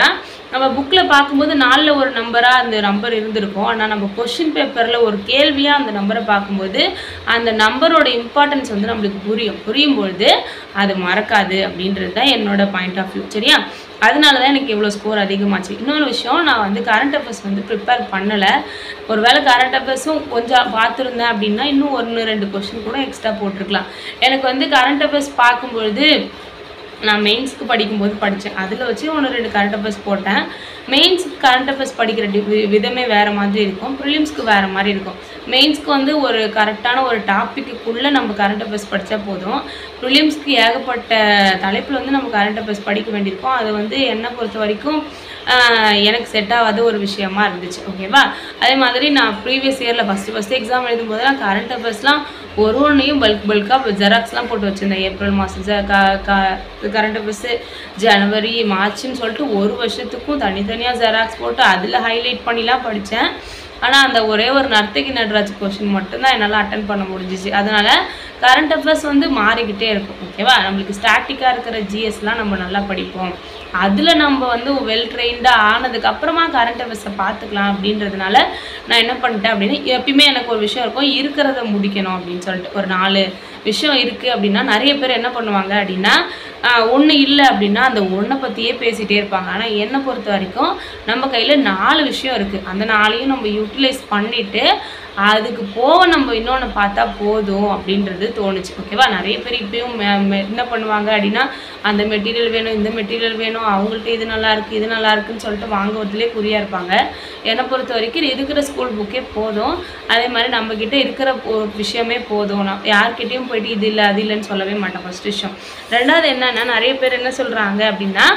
S1: நம்ம புக்கில் பார்க்கும்போது 4ல் ஒரு நம்பராக அந்த நம்பர் இருந்திருக்கும். ஆனால் நம்ம கொஷின் பேப்பரில் ஒரு கேள்வியாக அந்த நம்பரை பார்க்கும்போது அந்த நம்பரோட இம்பார்ட்டன்ஸ் வந்து நம்மளுக்கு புரியும்பொழுது அது மறக்காது அப்படின்றது தான் என்னோட பாயிண்ட் ஆஃப் வியூ. சரியா? அதனால தான் எனக்கு இவ்வளோ ஸ்கோர் அதிகமாச்சு. இன்னொரு விஷயம், நான் வந்து கரண்ட் அஃபேர்ஸ் வந்து ப்ரிப்பேர் பண்ணலை. ஒரு வேளை கரண்ட் அஃபேர்ஸும் கொஞ்சம் பார்த்துருந்தேன் அப்படின்னா இன்னும் 1-2 கொஷின் கூட எக்ஸ்ட்ரா போட்டிருக்கலாம். எனக்கு வந்து கரண்ட் அஃபேர்ஸ் பார்க்கும்பொழுது நான் மெயின்ஸ்க்கு படிக்கும்போது படித்தேன். அதில் வச்சு 1-2 கரண்ட் அஃபேர்ஸ் போட்டேன். மெயின்ஸ்க்கு கரண்ட் அஃபேர்ஸ் படிக்கிற விதமே வேறு மாதிரி இருக்கும், ப்ரிலிம்ஸ்க்கு வேறு மாதிரி இருக்கும். மெயின்ஸ்க்கு வந்து ஒரு கரெக்டான ஒரு டாப்பிக்குள்ளே நம்ம கரண்ட் அஃபேர்ஸ் படித்தா போதும். ப்ரிலிம்ஸ்க்கு ஏகப்பட்ட தலைப்பில் வந்து நம்ம கரண்ட் அஃபேர்ஸ் படிக்க வேண்டியிருக்கும். அது வந்து என்னை பொறுத்த வரைக்கும் எனக்கு செட் ஆகாத ஒரு விஷயமா இருந்துச்சு. ஓகேவா? அதே மாதிரி நான் ப்ரீவியஸ் இயரில் ஃபஸ்ட்டு எக்ஸாம் எழுதும்போது நான் கரண்ட் அஃபேர்ஸ்லாம் ஒன்றையும் பல்காக ஜெராக்ஸ்லாம் போட்டு வச்சுருந்தேன். ஏப்ரல் மாதம் கரண்ட் அஃபேர்ஸு, ஜனவரி, மார்ச்னு சொல்லிட்டு ஒரு வருஷத்துக்கும் தனித்தனியாக ஜெராக்ஸ் போட்டு அதில் ஹைலைட் பண்ணிலாம் படித்தேன். ஆனால் அந்த ஒரே ஒரு நர்த்தகி நடராஜ் கொஷின் மட்டும்தான் என்னால் அட்டன் பண்ண முடிஞ்சிச்சு. அதனால் கரண்ட் அஃபேர்ஸ் வந்து மாறிக்கிட்டே இருக்கும். ஓகேவா? நம்மளுக்கு ஸ்டாட்டிக்காக இருக்கிற ஜிஎஸ்லாம் நம்ம நல்லா படிப்போம். அதில் நம்ம வந்து வெல் ட்ரெயின்டாக ஆனதுக்கப்புறமா கரண்ட் அஃபேர்ஸை பார்த்துக்கலாம் அப்படின்றதுனால நான் என்ன பண்ணிட்டேன் அப்படின்னா, எப்பயுமே எனக்கு ஒரு விஷயம் இருக்கும், இருக்கிறத முடிக்கணும் அப்படின்னு சொல்லிட்டு. ஒரு 4 விஷயம் இருக்குது அப்படின்னா நிறைய பேர் என்ன பண்ணுவாங்க அப்படின்னா, ஒன்று இல்லை அப்படின்னா அந்த ஒன்றை பற்றியே பேசிகிட்டே இருப்பாங்க. ஆனால் என்னை பொறுத்த வரைக்கும் நம்ம கையில் 4 விஷயம் இருக்குது. அந்த 4ஐயும் நம்ம யூட்டிலைஸ் பண்ணிவிட்டு அதுக்கு போக நம்ம இன்னொன்று பார்த்தா போதும் அப்படின்றது தோணுச்சு. ஓகேவா? நிறைய பேர் இப்பயும் என்ன பண்ணுவாங்க அப்படின்னா, அந்த மெட்டீரியல் வேணும், இந்த மெட்டீரியல் வேணும், அவங்கள்ட்ட இது நல்லா இருக்குது, இது நல்லா இருக்குன்னு சொல்லிட்டு வாங்குவதிலே குறியாக இருப்பாங்க. என்னை பொறுத்த வரைக்கும் இருக்கிற ஸ்கூல் புக்கே போதும். அதே மாதிரி நம்மக்கிட்ட இருக்கிற விஷயமே போதும். நான் யார்கிட்டையும் போயிட்டு இது இல்லை அது இல்லைன்னு சொல்லவே மாட்டேன். ஃபஸ்ட் விஷயம். ரெண்டாவது என்னென்னா, நிறைய பேர் என்ன சொல்கிறாங்க அப்படின்னா,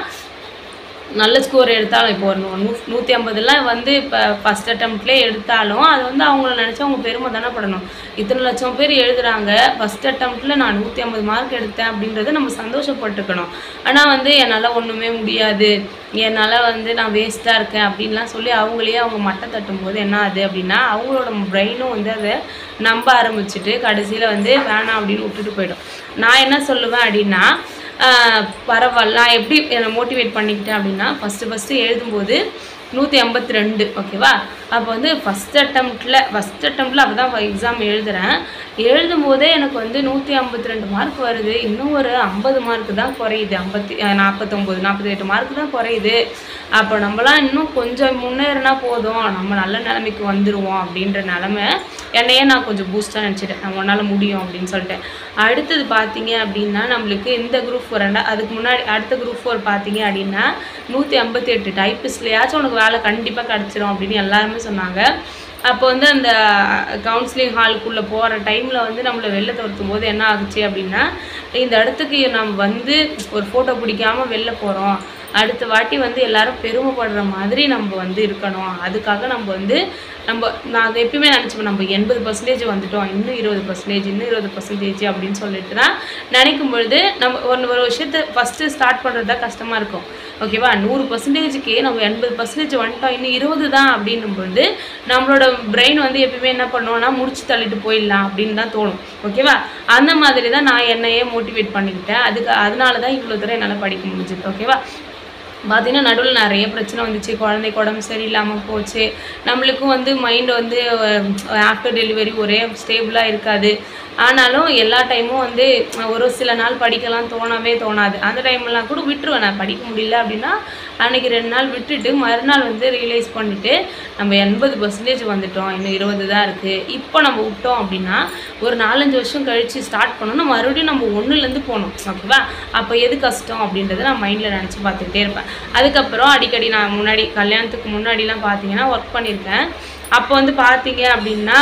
S1: நல்ல ஸ்கோர் எடுத்தாலும் இப்போ ஒரு 150லாம் வந்து இப்போ ஃபஸ்ட் அட்டம்ப்ட்லேயே எடுத்தாலும் அது வந்து அவங்கள நினச்சா அவங்க பெருமை தானே படணும். இத்தனை லட்சம் பேர் எழுதுகிறாங்க, ஃபஸ்ட் அட்டம்ப்டில் நான் 150 மார்க் எடுத்தேன் அப்படின்றத நம்ம சந்தோஷப்பட்டுக்கணும். ஆனால் வந்து என்னால் ஒன்றுமே முடியாது, என்னால் வந்து நான் வேஸ்ட்டாக இருக்கேன் அப்படின்லாம் சொல்லி அவங்களையே அவங்க மட்டம் தட்டும்போது என்ன ஆகுது அப்படின்னா, அவங்களோட பிரெயினும் வந்து அதை நம்ப ஆரம்பிச்சுட்டு கடைசியில் வந்து வேணாம் அப்படின்னு விட்டுட்டு போயிடும். நான் என்ன சொல்லுவேன் அப்படின்னா, பரவாயில்ல, நான் எப்படி என்னை மோட்டிவேட் பண்ணிக்கிட்டேன் அப்படின்னா, ஃபஸ்ட்டு எழுதும்போது 152. ஓகேவா? அப்போ வந்து ஃபஸ்ட் அட்டம்ப்டில் அப்போ தான் எக்ஸாம் எழுதும் போதே எனக்கு வந்து 152 மார்க் வருது. இன்னும் ஒரு 50 மார்க்கு தான் குறையுது, 49 48 மார்க்கு தான் குறையுது. அப்போ நம்மளாம் இன்னும் கொஞ்சம் முன்னேறினா போதும், நம்ம நல்ல நிலைமைக்கு வந்துடுவோம் அப்படின்ற நிலமை என்னையே நான் கொஞ்சம் பூஸ்ட்டாக நினச்சிட்டேன். நம்ம ஒன்றால் முடியும் அப்படின்னு சொல்லிட்டு. அடுத்தது பார்த்தீங்க அப்படின்னா, நம்மளுக்கு இந்த குரூப் 4 அதுக்கு முன்னாடி அடுத்த குரூப் 4 பார்த்தீங்க அப்படின்னா 158 டைப்பிஸ்ட்லையாச்சும் உனக்கு வேலை கண்டிப்பாக கிடச்சிரும் அப்படின்னு எல்லாருமே சொன்னாங்க. அப்போ வந்து அந்த கவுன்சிலிங் ஹாலுக்குள்ளே போகிற டைமில் வந்து நம்மளை வெளில துரத்தும் போது என்ன ஆகுச்சு அப்படின்னா, இந்த இடத்துக்கு நம்ம வந்து ஒரு ஃபோட்டோ பிடிக்காமல் வெளில போகிறோம், அடுத்த வாட்டி வந்து எல்லோரும் பெருமைப்படுற மாதிரி நம்ம வந்து இருக்கணும். அதுக்காக நம்ம வந்து நான் அதை எப்பயுமே நினச்சிப்பேன், நம்ம 80% வந்துட்டோம், இன்னும் 20% அப்படின்னு சொல்லிட்டு தான் நினைக்கும் பொழுது நம்ம ஒரு விஷயத்தை ஃபஸ்ட்டு ஸ்டார்ட் பண்ணுறது தான் கஷ்டமாக இருக்கும். ஓகேவா? 100%க்கு நம்ம 80% வந்துட்டோம், இன்னும் 20 தான் அப்படின்னும் பொழுது நம்மளோட பிரெயின் வந்து எப்பயுமே என்ன பண்ணுவோம்னா முடிச்சு தள்ளிட்டு போயிடலாம் அப்படின்னு தான் தோணும். ஓகேவா? அந்த மாதிரி தான் நான் என்னையே மோட்டிவேட் பண்ணிக்கிட்டேன். அதனால தான் இவ்வளோ தூரம் என்னால் படிக்க முடிஞ்சுது. ஓகேவா? பார்த்திங்கன்னா நடுவில் நிறைய பிரச்சனை வந்துச்சு. குழந்தைக்கு உடம்பு சரியில்லாமல் போச்சு. நம்மளுக்கும் வந்து மைண்டு வந்து ஆஃப்டர் டெலிவரி ஒரே ஸ்டேபிளாக இருக்காது. ஆனாலும் எல்லா டைமும் வந்து ஒரு சில நாள் படிக்கலாம் தோணாது. அந்த டைம்லாம் கூட விட்டுருவேன். நான் படிக்க முடியல அப்படின்னா அன்றைக்கி 2 நாள் விட்டுட்டு மறுநாள் வந்து ரியலைஸ் பண்ணிவிட்டு நம்ம 80% வந்துட்டோம், இன்னும் 20 தான் இருக்குது. இப்போ நம்ம விட்டோம் அப்படின்னா ஒரு 4-5 வருஷம் கழித்து ஸ்டார்ட் பண்ணோன்னா மறுபடியும் நம்ம 1லேருந்து போகணும். ஓகேவா? அப்போ எது கஷ்டம் அப்படின்றத நான் மைண்டில் நினச்சி பார்த்துக்கிட்டே இருப்பேன். அதுக்கப்புறம் அடிக்கடி நான் கல்யாணத்துக்கு முன்னாடிலாம் பார்த்தீங்கன்னா ஒர்க் பண்ணியிருக்கேன். அப்போ வந்து பார்த்தீங்க அப்படின்னா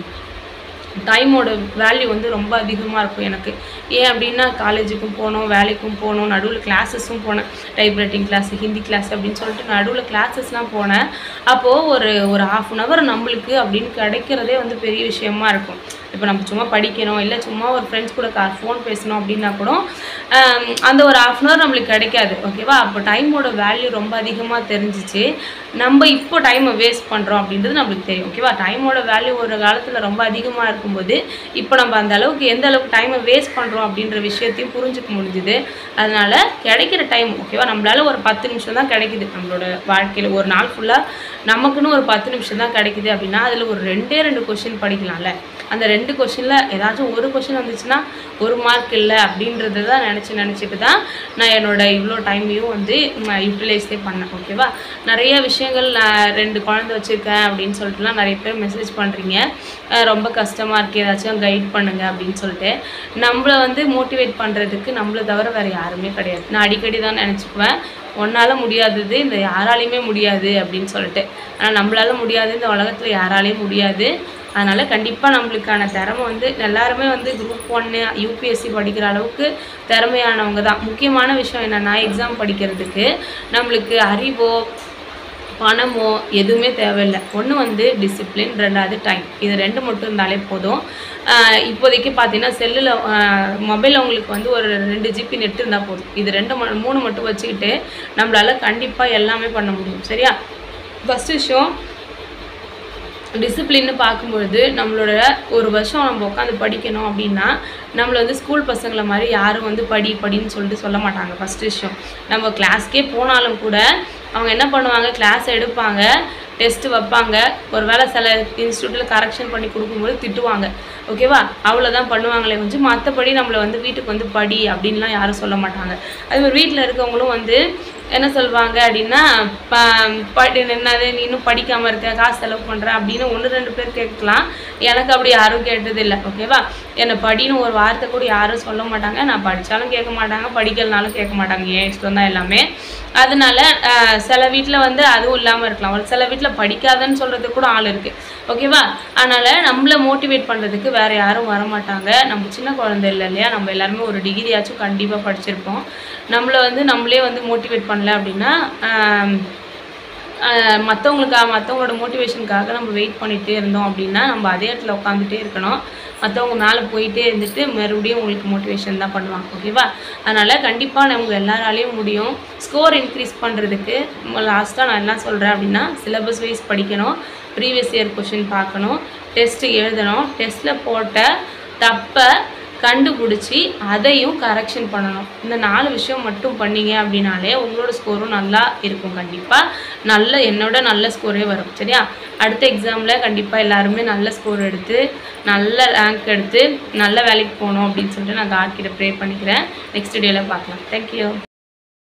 S1: டைமோட வேல்யூ வந்து ரொம்ப அதிகமாக இருக்கும் எனக்கு. ஏன் அப்படின்னா காலேஜுக்கும் போனோம், வேலைக்கும் போனோம், நடுவில் கிளாஸஸும் போனேன், டைப்ரைட்டிங் கிளாஸ், ஹிந்தி கிளாஸ் அப்படின்னு சொல்லிட்டு நடுவில் கிளாஸஸ்லாம் போனேன். அப்போது ஒரு ½ அன் ஹவர் நம்மளுக்கு அப்படின்னு கிடைக்கிறதே வந்து பெரிய விஷயமா இருக்கும். இப்போ நம்ம சும்மா படிக்கணும், இல்லை சும்மா ஒரு ஃப்ரெண்ட்ஸ் கூட ஃபோன் பேசணும் அப்படின்னா கூட அந்த ஒரு ½ அன் ஹவர் நம்மளுக்கு கிடைக்காது. ஓகேவா? அப்போ டைமோட வேல்யூ ரொம்ப அதிகமாக தெரிஞ்சிச்சு. நம்ம இப்போ டைமை வேஸ்ட் பண்ணுறோம் அப்படின்றது நம்மளுக்கு தெரியும். ஓகேவா? டைமோட வேல்யூ ஒரு காலத்தில் ரொம்ப அதிகமாக இருக்கும்போது இப்போ நம்ம அந்த அளவுக்கு எந்த அளவுக்கு டைமை வேஸ்ட் பண்ணுறோம் அப்படின்ற விஷயத்தையும் புரிஞ்சுக்க முடிஞ்சுது. அதனால் கிடைக்கிற டைம் ஓகேவா, நம்மளால ஒரு 10 நிமிஷம் தான் கிடைக்குது நம்மளோட வாழ்க்கையில். ஒரு நாள் ஃபுல்லாக நமக்குன்னு ஒரு 10 நிமிஷம் தான் கிடைக்குது அப்படின்னா அதில் ஒரு 2 கொஷின் படிக்கலாம்ல. அந்த 2 கொஷினில் ஏதாச்சும் ஒரு கொஷின் வந்துச்சுன்னா 1 மார்க் இல்லை அப்படின்றத தான் நினச்சிட்டு தான் நான் என்னோட இவ்வளோ டைமையும் வந்து யூட்டிலைஸே பண்ணேன். ஓகேவா, நிறைய விஷயங்கள் நான் 2 குழந்தை வச்சுருக்கேன் அப்படின்னு சொல்லிட்டுலாம் நிறைய பேர் மெசேஜ் பண்ணுறீங்க. ரொம்ப கஷ்டமாக இருக்குது, ஏதாச்சும் கைட் பண்ணுங்கள் அப்படின்னு சொல்லிட்டு. நம்மளை வந்து மோட்டிவேட் பண்ணுறதுக்கு நம்மளை தவிர வேறு யாருமே கிடையாது. நான் அடிக்கடி தான் நினச்சிக்குவேன், ஒன்றால் முடியாதது இந்த யாராலையுமே முடியாது அப்படின்னு சொல்லிட்டு. ஆனால் நம்மளால முடியாது, இந்த உலகத்தில் யாராலையும் முடியாது. அதனால் கண்டிப்பாக நம்மளுக்கான திறமை வந்து எல்லாருமே வந்து குரூப் 1 யூபிஎஸ்சி படிக்கிற அளவுக்கு திறமையானவங்க தான். முக்கியமான விஷயம் என்னென்னா, எக்ஸாம் படிக்கிறதுக்கு நம்மளுக்கு அறிவோ பணமோ எதுவுமே தேவையில்லை. ஒன்று வந்து டிசிப்ளின், 2வது டைம். இது 2 மட்டும் இருந்தாலே போதும். இப்போதைக்கு பார்த்தீங்கன்னா செல்லில் மொபைலில் உங்களுக்கு வந்து ஒரு 2 GB நெட் இருந்தால் போதும். இது 3 மட்டும் வச்சுக்கிட்டு நம்மளால் கண்டிப்பாக எல்லாமே பண்ண முடியும். சரியா, ஃபஸ்ட்டு விஷயம் டிசிப்ளின்னு பார்க்கும்பொழுது நம்மளோட ஒரு வருஷம் நம்ம உட்காந்து படிக்கணும் அப்படின்னா நம்மளை வந்து ஸ்கூல் பசங்களை மாதிரி யாரும் வந்து படின்னு சொல்லிட்டு சொல்ல மாட்டாங்க. ஃபஸ்ட்டு விஷயம், நம்ம கிளாஸ்க்கே போனாலும் கூட அவங்க என்ன பண்ணுவாங்க, கிளாஸ் எடுப்பாங்க, டெஸ்ட்டு வைப்பாங்க, ஒரு வேளை சில இன்ஸ்டியூட்டில் கரெக்ஷன் பண்ணி கொடுக்கும்போது திட்டுவாங்க. ஓகேவா, அவ்வளோதான் பண்ணுவாங்களே கொஞ்சம். மற்றபடி நம்மளை வந்து வீட்டுக்கு வந்து படி அப்படின்லாம் யாரும் சொல்ல மாட்டாங்க. அதுமாதிரி வீட்டில் இருக்கவங்களும் வந்து என்ன சொல்லுவாங்க அப்படின்னா, என்னது நீ இன்னும் படிக்காமல் இருக்க, காசு செலவு பண்ணுற அப்படின்னு 1-2 பேர் கேட்கலாம். எனக்கு அப்படி யாரும் கேட்டதில்லை. ஓகேவா, என்னை படின்னு ஒரு வார்த்தை கூட யாரும் சொல்ல மாட்டாங்க. நான் படித்தாலும் கேட்க மாட்டாங்க, படிக்கலனாலும் கேட்க மாட்டாங்க. ஏன் இஷ்டம் தான் எல்லாமே. அதனால சில வீட்டில் வந்து அதுவும் இல்லாமல் இருக்கலாம். ஒரு சில வீட்டில் படிக்காதன்னு சொல்கிறதுக்கு கூட ஆள் இருக்குது. ஓகேவா, அதனால் நம்மளை மோட்டிவேட் பண்ணுறதுக்கு வேறு யாரும் வரமாட்டாங்க. நம்ம சின்ன குழந்தை இல்லை இல்லையா, நம்ம எல்லாருமே ஒரு டிகிரியாச்சும் கண்டிப்பாக படிச்சிருப்போம். நம்மளை வந்து நம்மளே வந்து மோட்டிவேட் பண்ணல அப்படின்னா மற்றவங்களோட மோட்டிவேஷனுக்காக நம்ம வெயிட் பண்ணிகிட்டே இருந்தோம் அப்படின்னா நம்ம அதே இடத்துல உட்காந்துட்டே இருக்கணும். மற்றவங்க மேலே போயிட்டே இருந்துட்டு மறுபடியும் உங்களுக்கு மோட்டிவேஷன் தான் பண்ணுவாங்க. ஓகேவா, அதனால் கண்டிப்பாக நமக்கு எல்லாராலையும் முடியும். ஸ்கோர் இன்க்ரீஸ் பண்ணுறதுக்கு லாஸ்ட்டாக நான் என்ன சொல்கிறேன் அப்படின்னா, சிலபஸ் வைஸ் படிக்கணும், ப்ரீவியஸ் இயர் கொஷின் பார்க்கணும், டெஸ்ட்டு எழுதணும், டெஸ்ட்டில் போட்ட தப்பை கண்டுபிடிச்சி அதையும் கரெக்ஷன் பண்ணணும். இந்த 4 விஷயம் மட்டும் பண்ணிங்க அப்படின்னாலே உங்களோட ஸ்கோரும் நல்லா இருக்கும். கண்டிப்பாக என்னோட நல்ல ஸ்கோரே வரும். சரியா, அடுத்த எக்ஸாமில் கண்டிப்பாக எல்லாருமே நல்ல ஸ்கோர் எடுத்து நல்ல ரேங்க் எடுத்து நல்ல வேலைக்கு போகணும் அப்படின்னு சொல்லிட்டு நான் காட் கிட்ட ப்ரே பண்ணிக்கிறேன். நெக்ஸ்ட் டேயில் பார்க்கலாம். தேங்க்யூ.